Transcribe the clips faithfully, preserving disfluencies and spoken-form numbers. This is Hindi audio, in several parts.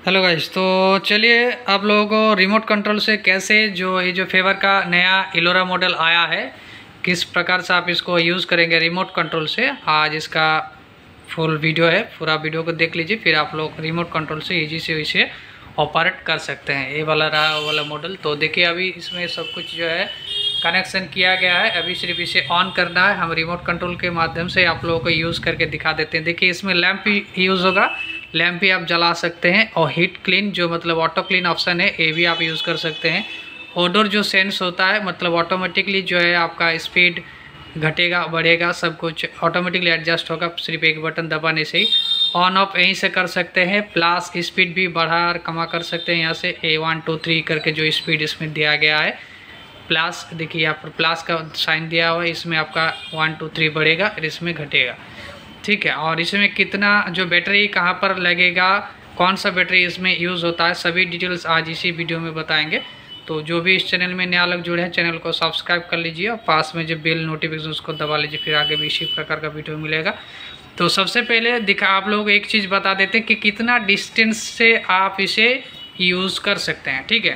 हेलो गाइस, तो चलिए आप लोगों को रिमोट कंट्रोल से कैसे जो ये जो फेवर का नया इलोरा मॉडल आया है किस प्रकार से आप इसको यूज़ करेंगे रिमोट कंट्रोल से। आज इसका फुल वीडियो है, पूरा वीडियो को देख लीजिए, फिर आप लोग रिमोट कंट्रोल से इजी से इसे ऑपरेट कर सकते हैं। ये वाला रहा वाला मॉडल। तो देखिए अभी इसमें सब कुछ जो है कनेक्शन किया गया है, अभी सिर्फ इसे ऑन करना है। हम रिमोट कंट्रोल के माध्यम से आप लोगों को यूज़ करके दिखा देते हैं। देखिए इसमें लैंप भी यूज़ होगा, लैंप भी आप जला सकते हैं, और हीट क्लीन जो मतलब ऑटो क्लीन ऑप्शन है ये भी आप यूज़ कर सकते हैं। ओडोर जो सेंस होता है मतलब ऑटोमेटिकली जो है आपका स्पीड घटेगा बढ़ेगा, सब कुछ ऑटोमेटिकली एडजस्ट होगा, सिर्फ एक बटन दबाने से ही। ऑन ऑफ यहीं से कर सकते हैं, प्लस स्पीड भी बढ़ा और कमा कर सकते हैं यहाँ से। ए वन टू थ्री करके जो स्पीड इसमें दिया गया है, प्लस देखिए यहाँ पर प्लस का साइन दिया हुआ है, इसमें आपका वन टू थ्री बढ़ेगा और इसमें घटेगा, ठीक है। और इसमें कितना जो बैटरी कहाँ पर लगेगा, कौन सा बैटरी इसमें यूज़ होता है, सभी डिटेल्स आज इसी वीडियो में बताएंगे। तो जो भी इस चैनल में नया लोग जुड़े हैं चैनल को सब्सक्राइब कर लीजिए और पास में जो बेल नोटिफिकेशन उसको दबा लीजिए, फिर आगे भी इसी प्रकार का वीडियो मिलेगा। तो सबसे पहले दिखा आप लोग एक चीज़ बता देते हैं कि कितना डिस्टेंस से आप इसे यूज़ कर सकते हैं, ठीक है।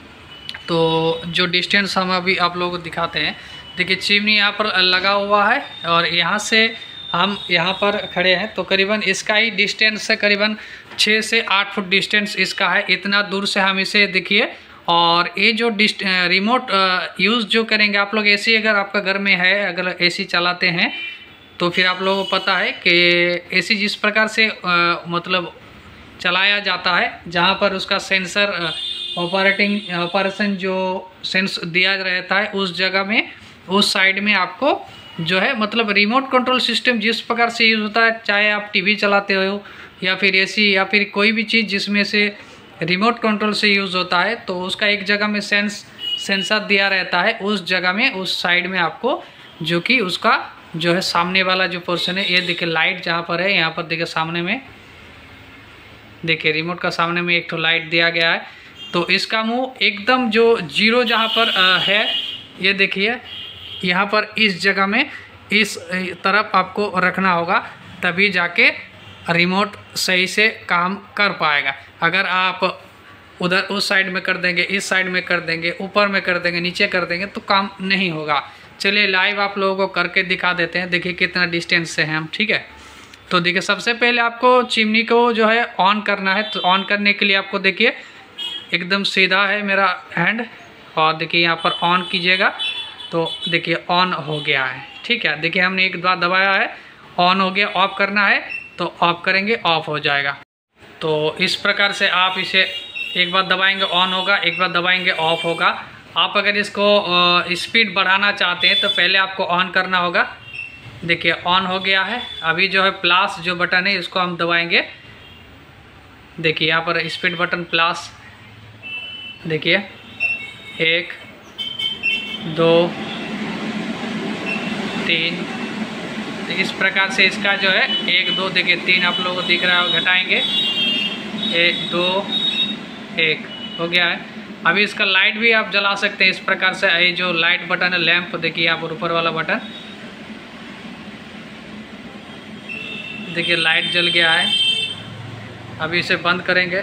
तो जो डिस्टेंस हम अभी आप लोगों को दिखाते हैं, देखिए चिमनी यहाँ पर लगा हुआ है और यहाँ से हम यहाँ पर खड़े हैं, तो करीबन इसका ही डिस्टेंस है करीबन छः से आठ फुट डिस्टेंस इसका है। इतना दूर से हम इसे देखिए। और ये जो डिस्ट रिमोट यूज़ जो करेंगे आप लोग, एसी अगर आपका घर में है, अगर एसी चलाते हैं तो फिर आप लोगों को पता है कि एसी जिस प्रकार से आ, मतलब चलाया जाता है, जहाँ पर उसका सेंसर ऑपरेटिंग ऑपरेशन जो सेंस दिया रहता है उस जगह में, उस साइड में आपको जो है मतलब रिमोट कंट्रोल सिस्टम जिस प्रकार से यूज़ होता है, चाहे आप टीवी चलाते हो या फिर एसी या फिर कोई भी चीज़ जिसमें से रिमोट कंट्रोल से यूज़ होता है, तो उसका एक जगह में सेंस सेंसर दिया रहता है, उस जगह में उस साइड में आपको जो कि उसका जो है सामने वाला जो पोर्शन है, ये देखिए लाइट जहाँ पर है, यहाँ पर देखिए सामने में देखिए रिमोट का सामने में एक तो लाइट दिया गया है। तो इसका मुँह एकदम जो जीरो जहाँ पर है, ये देखिए यहाँ पर इस जगह में इस तरफ आपको रखना होगा, तभी जाके रिमोट सही से काम कर पाएगा। अगर आप उधर उस साइड में कर देंगे, इस साइड में कर देंगे, ऊपर में कर देंगे, नीचे कर देंगे, तो काम नहीं होगा। चलिए लाइव आप लोगों को करके दिखा देते हैं, देखिए कितना डिस्टेंस से हैं हम, ठीक है। तो देखिए सबसे पहले आपको चिमनी को जो है ऑन करना है। तो ऑन करने के लिए आपको देखिए एकदम सीधा है मेरा हैंड, और देखिए यहाँ पर ऑन कीजिएगा तो देखिए ऑन हो गया है, ठीक है। देखिए हमने एक बार दबाया है, ऑन हो गया। ऑफ करना है तो ऑफ करेंगे, ऑफ हो जाएगा। तो इस प्रकार से आप इसे एक बार दबाएंगे ऑन होगा, एक बार दबाएंगे ऑफ होगा। आप अगर इसको स्पीड बढ़ाना चाहते हैं तो पहले आपको ऑन करना होगा। देखिए ऑन हो गया है। अभी जो है प्लस जो बटन है इसको हम दबाएंगे, देखिए यहाँ पर स्पीड बटन प्लस, देखिए एक दो तीन, तो इस प्रकार से इसका जो है एक दो देखिए तीन आप लोगों को दिख रहा है, घटाएंगे एक दो एक हो गया है। अभी इसका लाइट भी आप जला सकते हैं इस प्रकार से। ये जो लाइट बटन है लैंप, देखिए यहाँ पर ऊपर वाला बटन, देखिए लाइट जल गया है। अभी इसे बंद करेंगे,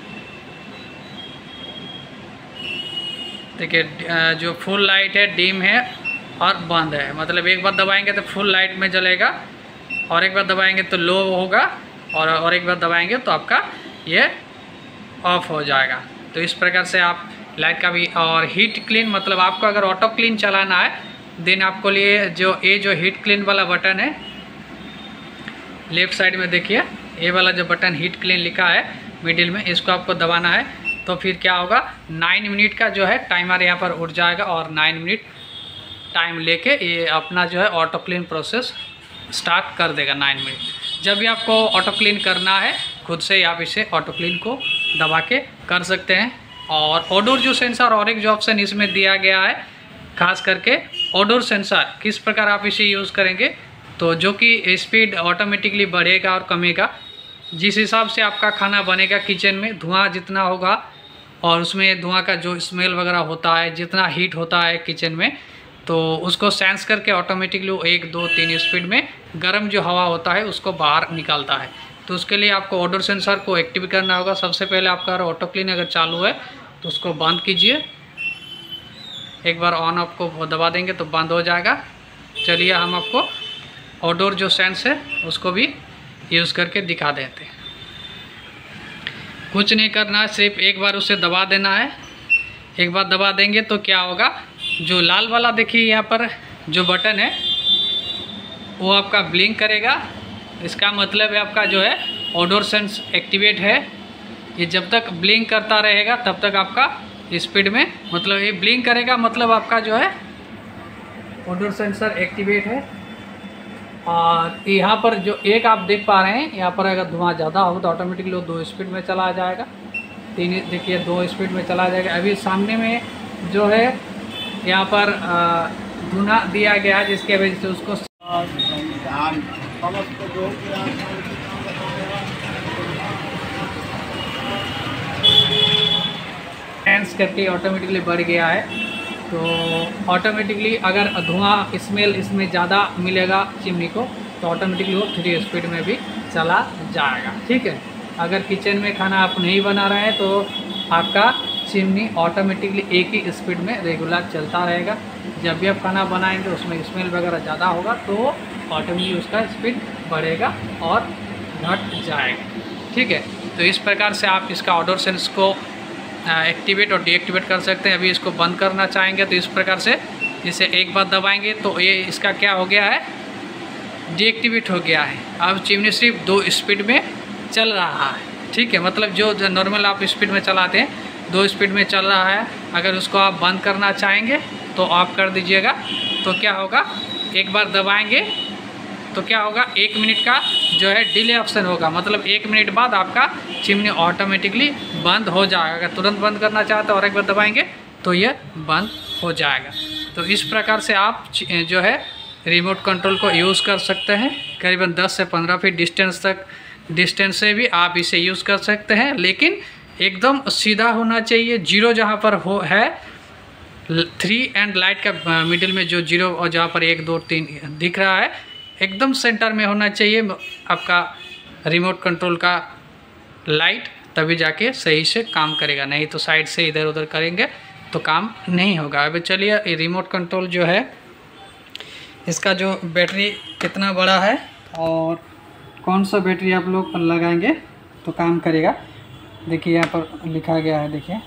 देखिए जो फुल लाइट है डिम है और बंद है, मतलब एक बार दबाएंगे तो फुल लाइट में जलेगा और एक बार दबाएंगे तो लो होगा, और और एक बार दबाएंगे तो आपका ये ऑफ हो जाएगा। तो इस प्रकार से आप लाइट का भी। और हीट क्लीन मतलब आपको अगर ऑटो क्लीन चलाना है देन आपको लिए जो ये जो हीट क्लीन वाला बटन है लेफ़्ट साइड में, देखिए ये वाला जो बटन हीट क्लीन लिखा है मिडिल में, इसको आपको दबाना है। तो फिर क्या होगा, नाइन मिनट का जो है टाइमर यहाँ पर उठ जाएगा और नाइन मिनट टाइम लेके ये अपना जो है ऑटो क्लीन प्रोसेस स्टार्ट कर देगा नाइन मिनट। जब भी आपको ऑटो क्लीन करना है खुद से ही आप इसे ऑटो क्लीन को दबा के कर सकते हैं। और ओडोर जो सेंसर और एक जो ऑप्शन इसमें दिया गया है, खास करके ओडोर सेंसर किस प्रकार आप इसे यूज़ करेंगे, तो जो कि स्पीड ऑटोमेटिकली बढ़ेगा और कमेगा, जिस हिसाब से आपका खाना बनेगा किचन में, धुआं जितना होगा और उसमें धुआं का जो स्मेल वगैरह होता है, जितना हीट होता है किचन में, तो उसको सेंस करके ऑटोमेटिकली एक दो तीन स्पीड में गर्म जो हवा होता है उसको बाहर निकालता है। तो उसके लिए आपको ऑडोर सेंसर को एक्टिव करना होगा। सबसे पहले आपका ऑटो क्लीन अगर चालू है तो उसको बंद कीजिए। एक बार ऑन ऑफ को दबा देंगे तो बंद हो जाएगा। चलिए हम आपको ऑडोर जो सेंस है उसको भी यूज़ करके दिखा देते हैं। कुछ नहीं करना है, सिर्फ एक बार उसे दबा देना है। एक बार दबा देंगे तो क्या होगा, जो लाल वाला देखिए यहाँ पर जो बटन है वो आपका ब्लिंक करेगा। इसका मतलब है आपका जो है ऑडोर सेंस एक्टिवेट है। ये जब तक ब्लिंक करता रहेगा तब तक आपका स्पीड में, मतलब ये ब्लिंक करेगा मतलब आपका जो है ऑडोर सेंसर एक्टिवेट है। और यहाँ पर जो एक आप देख पा रहे हैं, यहाँ पर अगर धुआं ज़्यादा हो तो ऑटोमेटिकली वो दो स्पीड में चला जाएगा। तीन देखिए दो स्पीड में चला जाएगा। अभी सामने में जो है यहाँ पर धुआं दिया गया है जिसके वजह से उसको सेंस करके ऑटोमेटिकली बढ़ गया है। तो ऑटोमेटिकली अगर धुआं स्मेल इसमें ज़्यादा मिलेगा चिमनी को तो ऑटोमेटिकली वो थ्री स्पीड में भी चला जाएगा। ठीक है, अगर किचन में खाना आप नहीं बना रहे हैं तो आपका चिमनी ऑटोमेटिकली एक ही स्पीड में रेगुलर चलता रहेगा। जब भी आप खाना बनाएंगे उसमें स्मेल वगैरह ज़्यादा होगा तो ऑटोमेटिकली उसका स्पीड बढ़ेगा और घट जाएगा। ठीक है, तो इस प्रकार से आप इसका ऑडोर सेंस को एक्टिवेट और डीएक्टिवेट कर सकते हैं। अभी इसको बंद करना चाहेंगे तो इस प्रकार से इसे एक बार दबाएंगे तो ये इसका क्या हो गया है, डीएक्टिवेट हो गया है। अब चिमनी सिर्फ दो स्पीड में चल रहा है। ठीक है, मतलब जो नॉर्मल आप स्पीड में चलाते हैं दो स्पीड में चल रहा है। अगर उसको आप बंद करना चाहेंगे तो आप कर दीजिएगा। तो क्या होगा, एक बार दबाएंगे तो क्या होगा, एक मिनट का जो है डिले ऑप्शन होगा, मतलब एक मिनट बाद आपका चिमनी ऑटोमेटिकली बंद हो जाएगा। अगर तुरंत बंद करना चाहते हैं और एक बार दबाएंगे तो ये बंद हो जाएगा। तो इस प्रकार से आप जो है रिमोट कंट्रोल को यूज़ कर सकते हैं। करीबन दस से पंद्रह फीट डिस्टेंस तक डिस्टेंस से भी आप इसे यूज़ कर सकते हैं, लेकिन एकदम सीधा होना चाहिए। जीरो जहाँ पर हो है, थ्री एंड लाइट का मिडिल में जो जीरो और जहाँ पर एक दो तीन दिख रहा है एकदम सेंटर में होना चाहिए आपका रिमोट कंट्रोल का लाइट, तभी जाके सही से काम करेगा। नहीं तो साइड से इधर उधर करेंगे तो काम नहीं होगा। अब चलिए रिमोट कंट्रोल जो है इसका जो बैटरी कितना बड़ा है और कौन सा बैटरी आप लोग लगाएंगे तो काम करेगा। देखिए यहाँ पर लिखा गया है, देखिए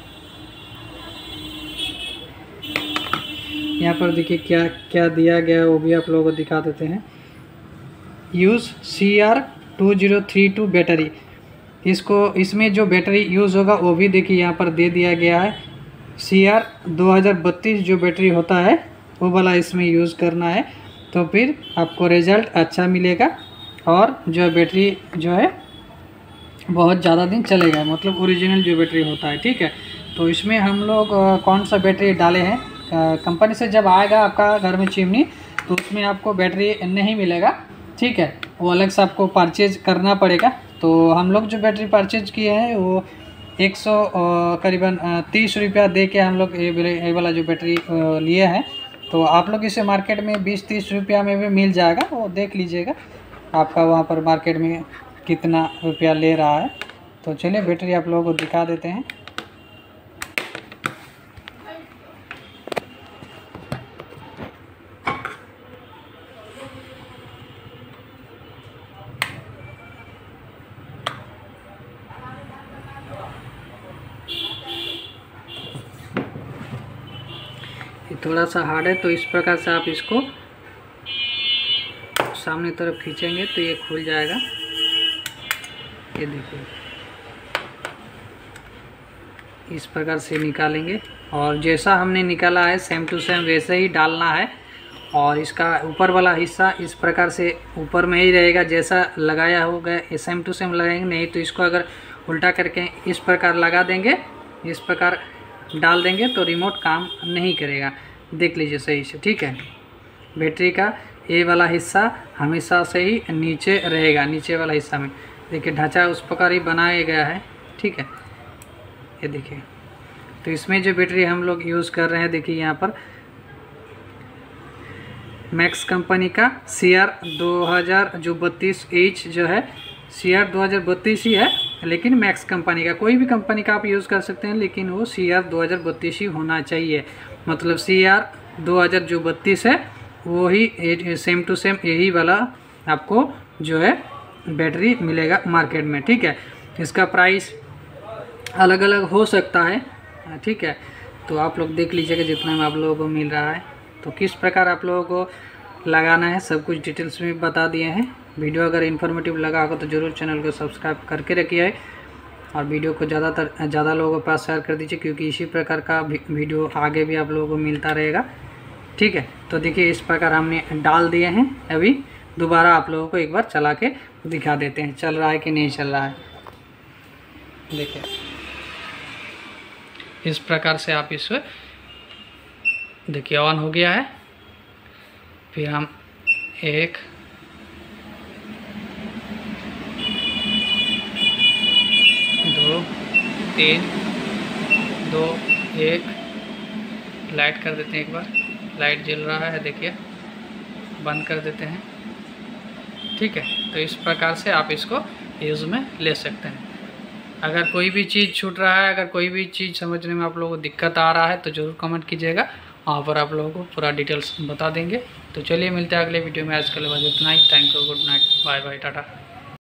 यहाँ पर देखिए क्या क्या दिया गया है वो भी आप लोगों को दिखा देते हैं। Use C R two zero three two battery, इसको इसमें जो बैटरी यूज़ होगा वो भी देखिए यहाँ पर दे दिया गया है। सी आर दो हज़ार बत्तीस जो बैटरी होता है वो वाला इसमें यूज़ करना है, तो फिर आपको रिज़ल्ट अच्छा मिलेगा और जो बैटरी जो है बहुत ज़्यादा दिन चलेगा, मतलब ओरिजिनल जो बैटरी होता है। ठीक है, तो इसमें हम लोग कौन सा बैटरी डाले हैं, कंपनी से जब आएगा आपका घर में चिमनी तो उसमें आपको बैटरी नहीं मिलेगा। ठीक है, वो अलग से आपको परचेज करना पड़ेगा। तो हम लोग जो बैटरी परचेज किए हैं वो एक सौ करीबन तीस रुपया दे के हम लोग ये वाला जो बैटरी लिए हैं। तो आप लोग इसे मार्केट में बीस तीस रुपया में भी मिल जाएगा, वो देख लीजिएगा आपका वहाँ पर मार्केट में कितना रुपया ले रहा है। तो चलिए बैटरी आप लोगों को दिखा देते हैं। ये थोड़ा सा हार्ड है, तो इस प्रकार से आप इसको सामने तरफ खींचेंगे तो ये खुल जाएगा। ये देखिए इस प्रकार से निकालेंगे और जैसा हमने निकाला है सेम टू सेम वैसे ही डालना है। और इसका ऊपर वाला हिस्सा इस प्रकार से ऊपर में ही रहेगा, जैसा लगाया होगा ये सेम टू सेम लगाएंगे। नहीं तो इसको अगर उल्टा करके इस प्रकार लगा देंगे, इस प्रकार डाल देंगे तो रिमोट काम नहीं करेगा। देख लीजिए सही से। ठीक है, बैटरी का ये वाला हिस्सा हमेशा से ही नीचे रहेगा, नीचे वाला हिस्सा में देखिए ढांचा उस प्रकार ही बनाया गया है। ठीक है, ये देखिए। तो इसमें जो बैटरी हम लोग यूज़ कर रहे हैं देखिए यहाँ पर मैक्स कंपनी का सी आर दो हज़ार जो बत्तीस एच जो है सी आर दो हज़ार बत्तीस ही है, लेकिन मैक्स कंपनी का, कोई भी कंपनी का आप यूज़ कर सकते हैं, लेकिन वो सी आर दो हज़ार बत्तीस ही होना चाहिए। मतलब सी आर दो हज़ार जो बत्तीस है वो ही सेम टू सेम यही वाला आपको जो है बैटरी मिलेगा मार्केट में, ठीक है। इसका प्राइस अलग अलग हो सकता है, ठीक है। तो आप लोग देख लीजिएगा जितना में आप लोगों को मिल रहा है, तो किस प्रकार आप लोगों को लगाना है सब कुछ डिटेल्स में बता दिए हैं। वीडियो अगर इन्फॉर्मेटिव लगा होगा तो ज़रूर चैनल को सब्सक्राइब करके रखिए और वीडियो को ज़्यादातर ज़्यादा लोगों के पास शेयर कर दीजिए, क्योंकि इसी प्रकार का वीडियो आगे भी आप लोगों को मिलता रहेगा, ठीक है। तो देखिए इस प्रकार हमने डाल दिए हैं। अभी दोबारा आप लोगों को एक बार चला के दिखा देते हैं चल रहा है कि नहीं चल रहा है। देखिए इस प्रकार से आप इसे देखिए ऑन हो गया है। फिर हम एक दो तीन दो एक लाइट कर देते हैं, एक बार लाइट जल रहा है देखिए, बंद कर देते हैं, ठीक है। तो इस प्रकार से आप इसको यूज़ में ले सकते हैं। अगर कोई भी चीज़ छूट रहा है, अगर कोई भी चीज़ समझने में आप लोगों को दिक्कत आ रहा है तो ज़रूर कमेंट कीजिएगा, वहाँ पर आप लोगों को पूरा डिटेल्स बता देंगे। तो चलिए मिलते हैं अगले वीडियो में। आज के लिए बस इतना ही। Thank you, good night, bye bye, Tata.